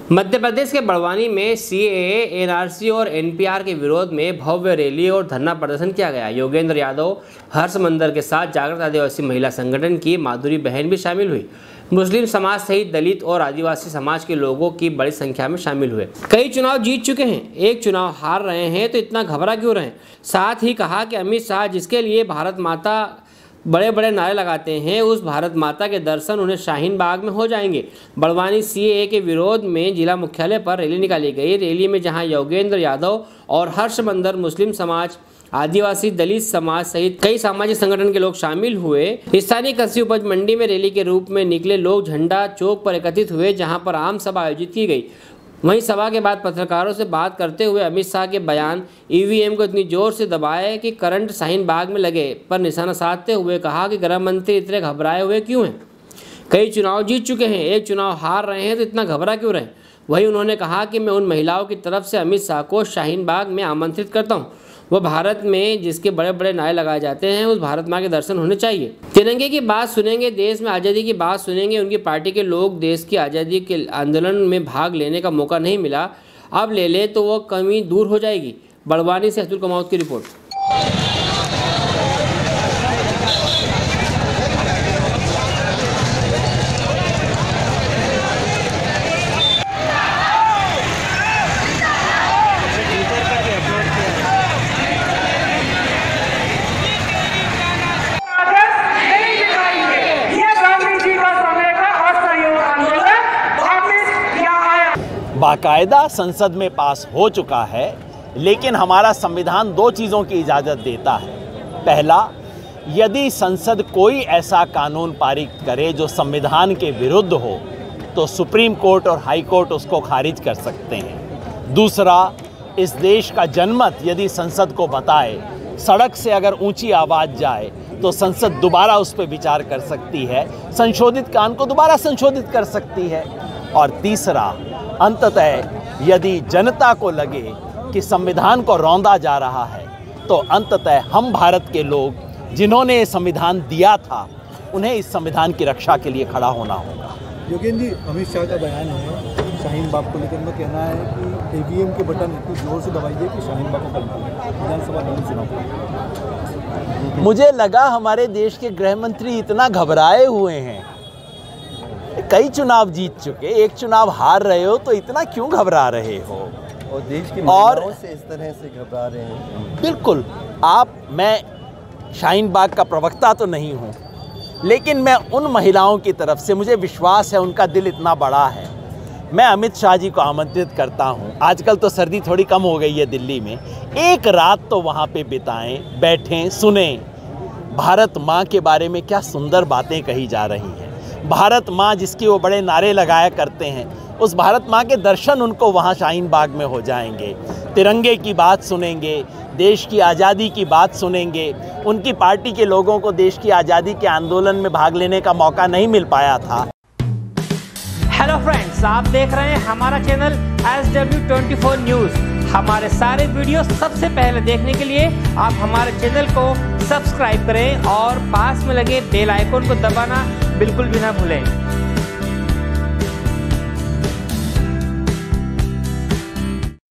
मध्य प्रदेश के बड़वानी में CAA, NRC और एनपीआर के विरोध में भव्य रैली और धरना प्रदर्शन किया गया। योगेंद्र यादव, हर्ष मंदर के साथ जागृत आदिवासी महिला संगठन की माधुरी बहन भी शामिल हुई। मुस्लिम समाज सहित दलित और आदिवासी समाज के लोगों की बड़ी संख्या में शामिल हुए। कई चुनाव जीत चुके हैं, एक चुनाव हार रहे हैं तो इतना घबरा क्यों रहे। साथ ही कहा कि अमित शाह जिसके लिए भारत माता बड़े बड़े नारे लगाते हैं, उस भारत माता के दर्शन उन्हें शाहीन बाग में हो जाएंगे। बड़वानी सीएए के विरोध में जिला मुख्यालय पर रैली निकाली गई। रैली में जहां योगेंद्र यादव और हर्ष मंदर, मुस्लिम समाज, आदिवासी दलित समाज सहित कई सामाजिक संगठन के लोग शामिल हुए। स्थानीय कृषि उपज मंडी में रैली के रूप में निकले लोग झंडा चौक पर एकत्रित हुए, जहां पर आम सभा आयोजित की गई। वहीं सभा के बाद पत्रकारों से बात करते हुए अमित शाह के बयान ईवीएम को इतनी जोर से दबाए कि करंट शाहीन बाग में लगे पर निशाना साधते हुए कहा कि गृह मंत्री इतने घबराए हुए क्यों हैं। कई चुनाव जीत चुके हैं, एक चुनाव हार रहे हैं तो इतना घबरा क्यों रहे। वहीं उन्होंने कहा कि मैं उन महिलाओं की तरफ से अमित शाह को शाहीन बाग में आमंत्रित करता हूँ। वह भारत में जिसके बड़े बड़े नारे लगाए जाते हैं, उस भारत माँ के दर्शन होने चाहिए। तिरंगे की बात सुनेंगे, देश में आज़ादी की बात सुनेंगे। उनकी पार्टी के लोग देश की आज़ादी के आंदोलन में भाग लेने का मौका नहीं मिला, अब ले ले तो वो कमी दूर हो जाएगी। बड़वानी से अतुल कमाउत की रिपोर्ट। बाकायदा संसद में पास हो चुका है, लेकिन हमारा संविधान दो चीज़ों की इजाज़त देता है। पहला, यदि संसद कोई ऐसा कानून पारित करे जो संविधान के विरुद्ध हो तो सुप्रीम कोर्ट और हाई कोर्ट उसको खारिज कर सकते हैं। दूसरा, इस देश का जनमत यदि संसद को बताए, सड़क से अगर ऊंची आवाज़ जाए तो संसद दोबारा उस पर विचार कर सकती है, संशोधित कानून को दोबारा संशोधित कर सकती है। और तीसरा, अंततः यदि जनता को लगे कि संविधान को रौंदा जा रहा है तो अंततः हम भारत के लोग जिन्होंने ये संविधान दिया था, उन्हें इस संविधान की रक्षा के लिए खड़ा होना होगा। योगेंद्र जी, अमित शाह का बयान है शाहीन बाग को लेकर, उनका कहना है कि ईवीएम के बटन इतनी जोर से दबाइए कि शाहीन बाग को विधानसभा नहीं चुनाव। मुझे लगा हमारे देश के गृह मंत्री इतना घबराए हुए हैं। कई चुनाव जीत चुके, एक चुनाव हार रहे हो तो इतना क्यों घबरा रहे हो। और देश की महिलाओं से इस तरह से घबरा रहे हैं। बिल्कुल, मैं शाहीन बाग का प्रवक्ता तो नहीं हूँ, लेकिन मैं उन महिलाओं की तरफ से, मुझे विश्वास है उनका दिल इतना बड़ा है, मैं अमित शाह जी को आमंत्रित करता हूँ। आजकल तो सर्दी थोड़ी कम हो गई है दिल्ली में, एक रात तो वहाँ पे बिताएं, बैठें, सुने भारत माँ के बारे में क्या सुंदर बातें कही जा रही हैं। भारत माँ जिसकी वो बड़े नारे लगाया करते हैं, उस भारत माँ के दर्शन उनको वहाँ शाहीन बाग में हो जाएंगे। तिरंगे की बात सुनेंगे, देश की आज़ादी की बात सुनेंगे। उनकी पार्टी के लोगों को देश की आज़ादी के आंदोलन में भाग लेने का मौका नहीं मिल पाया था। हेलो फ्रेंड्स, आप देख रहे हैं हमारा चैनल SW24 न्यूज़। हमारे सारे वीडियो सबसे पहले देखने के लिए आप हमारे चैनल को सब्सक्राइब करें और पास में लगे बेल आइकन को दबाना बिल्कुल भी ना भूलें।